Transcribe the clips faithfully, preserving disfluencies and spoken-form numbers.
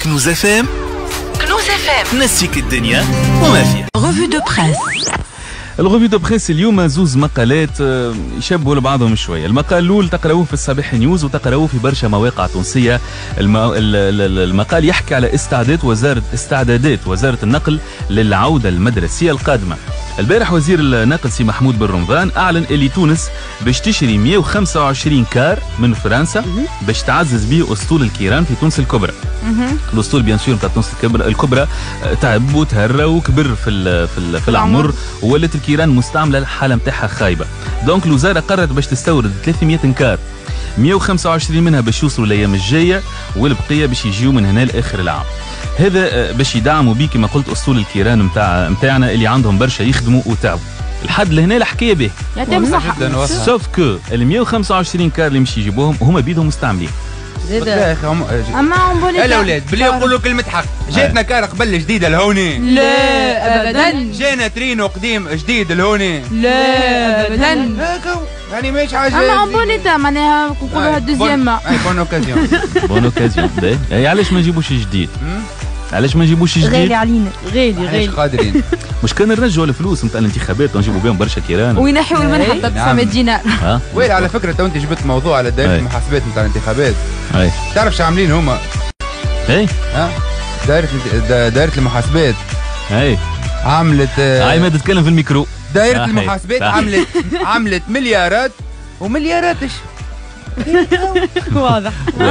كنوز اف ام. كنوز اف ام نسيك الدنيا وما فيها. ريفو دو بريس. الغوفي دو بريس اليوم زوز مقالات يشبهوا لبعضهم شويه. المقال الاول تقراوه في الصباح نيوز وتقراوه في برشا مواقع تونسيه. المقال يحكي على استعداد وزاره استعدادات وزاره النقل للعوده المدرسيه القادمه. البارح وزير النقل سي محمود بن رمضان اعلن اللي تونس باش تشري مئة وخمسة وعشرين كار من فرنسا باش تعزز به اسطول الكيران في تونس الكبرى. الاسطول بيان سور نتاع تونس الكبرى الكبرى تعب وتهرى وكبر في ال في, ال في العمر وولات الكيران مستعمله الحاله نتاعها خايبه. دونك الوزاره قررت باش تستورد ثلاثمئة كار، مئة وخمسة وعشرين منها باش يوصلوا الايام الجايه والبقيه باش يجيو من هنا لاخر العام. هذا باش يدعموا بيه كما قلت اسطول الكيران نتاع نتاعنا اللي عندهم برشا يخدموا وتعبوا. الحد لهنا الحكايه به. يعطيهم الصحه. سوف كو ال مئة وخمسة وعشرين كار اللي مش يجيبوهم هما بيدهم مستعملين. زيد يا اخي هم اما هم بولي الاولاد بلي يقولوا كلمه حق. جاتنا كار قبل جديده لهوني؟ لا ابدا. جانا ترينو قديم جديد لهوني؟ لا ابدا. يعني ماهيش حاجه. اما هم بوليتا معناها نقولوها دوزيام. اي بون اوكازيون. بون اوكازيون. باهي علاش ما نجيبوش جديد؟ علاش ما نجيبوش جديد؟ غالي علينا غالي غالي قادرين. مش كان نرجعوا الفلوس نتاع الانتخابات ونجيبوا بهم برشا كيران وينحيوا المنحه تاع تسعمئة دينار. وين على فكره تو انت جبت موضوع على دائره المحاسبات نتاع الانتخابات. اي تعرف شو عاملين هما؟ اي ها دائره دائره المحاسبات اي عملت هاي ما تتكلم في الميكرو. دائره المحاسبات عملت عملت مليارات وملياراتش. واضح.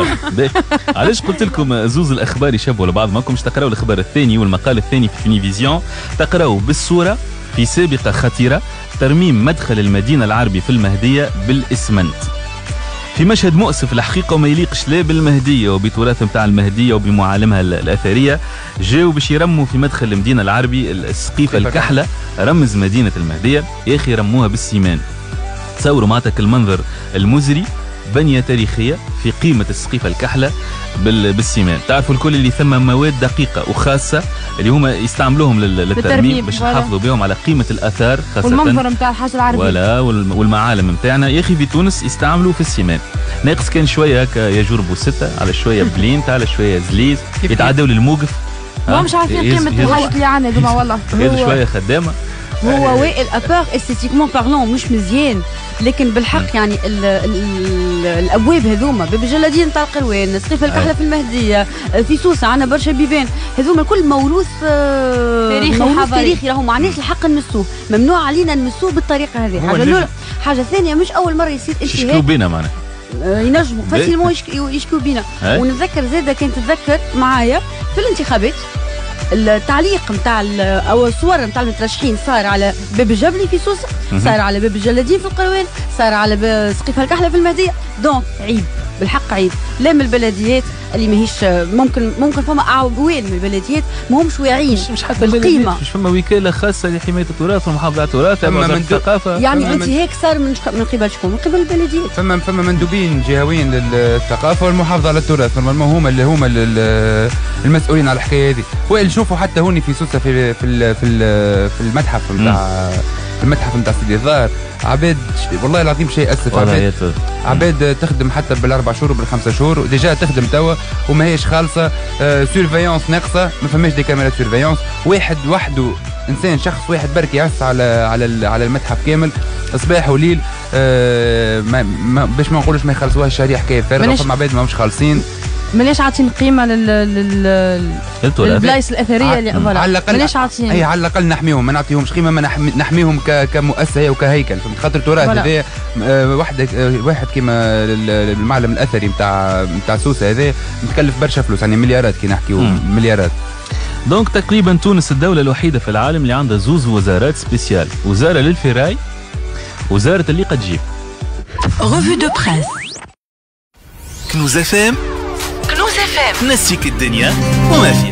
علاش قلت لكم زوز الاخبار يشبهوا لبعض؟ ماكمش تقراوا الاخبار الثاني والمقال الثاني في فينيفيزيون، تقراوا بالصوره في سابقه خطيره ترميم مدخل المدينه العربي في المهديه بالاسمنت. في مشهد مؤسف الحقيقه وما يليقش لا بالمهديه وبتراث نتاع المهديه وبمعالمها الاثريه. جاوا باش يرموا في مدخل المدينه العربي السقيفه الكحله رمز مدينه المهديه. يا اخي رموها بالسيمان. تصوروا معناتك المنظر المزري، بنية تاريخية في قيمة السقيفة الكحلة بالسيمان. تعرفوا الكل اللي ثم مواد دقيقة وخاصة اللي هما يستعملوهم للترميم باش يحافظوا بهم على قيمة الآثار خاصة والمنظر نتاع الحاجة العربية ولا والمعالم نتاعنا. يا أخي في تونس يستعملوا في السيمان. ناقص كان شوية هكا يجور بوستة على شوية بلينت على شوية زليز يتعدوا للموقف. ما مش عارفين قيمة الحاجات اللي عندنا دوما والله. هذا شوية خدامة. هو وائل ابار استيتيكمون بارلون مش مزيان، لكن بالحق يعني ال ال الابواب هذوما باب الجلادين نتاع القروان، سقيفه الكحله في المهديه، في سوسه عندنا برشا بيبان، هذوما الكل موروث تاريخي موروث تاريخي راهو ما عندناش الحق نمسوه، ممنوع علينا نمسوه بالطريقه هذه. حاجه الاولى، حاجه ثانيه مش اول مره يصير انتهاك. يشكوا بينا معناها. ينجموا فاسيلمون يشكوا بينا. ونتذكر زاده كان تتذكر معايا في الانتخابات التعليق نتاع او الصور نتاع المترشحين صار على باب الجبلي في سوسه، صار على باب الجلادين في القروان، صار على سقيفه الكحله في المهديه. دونك عيب بالحق عيب. لا من البلديات اللي ماهيش ممكن ممكن فما اعوان من البلديات ما همش واعيين مش حتى القيمه. مش فما وكاله خاصه لحمايه التراث والمحافظه على التراث وزاره الثقافه. يعني انت هيك صار من من قبل شكون؟ من قبل البلديات. فما فما مندوبين جهويين للثقافه والمحافظه على التراث، نورمالمون هما اللي هما المسؤولين على الحكايه هذه. وإل شوفوا حتى هوني في سوسه في في في, في المتحف نتاع المتحف نتاع سيدي الظاهر عباد والله العظيم شيء اسف. عباد عباد تخدم حتى بالاربع شهور وبالخمسه شهور وديجا تخدم توا وما هيش خالصه. آه سيرفيونس ناقصه، ما فماش دي كاميرات سيرفيونس. واحد وحده انسان شخص واحد برك يعس على على على المتحف كامل صباح وليل. آه ما ما باش ما نقولوش ما يخلصوها الشهريه حكايه فارغه. فما عباد ما مش خالصين. ماناش عاطين قيمه لل لل للبلايص الاثريه اللي فوالا. على الاقل ماناش عاطين. اي على الاقل نحميهم، ما نعطيهمش قيمه، ما نحميهم كمؤسسه وكهيكل. فهمت؟ خاطر التراث هذا آه واحد آه واحد كيما المعلم الاثري نتاع نتاع سوسه هذا متكلف برشا فلوس، يعني مليارات كي نحكيو مليارات. دونك تقريبا تونس الدوله الوحيده في العالم اللي عندها زوز وزارات سبيسيال، وزاره للفراي وزاره اللي قد تجيب. ريفو دو بريس. كنوز اف ام. كنوز اف ام نسيك الدنيا وما فيها.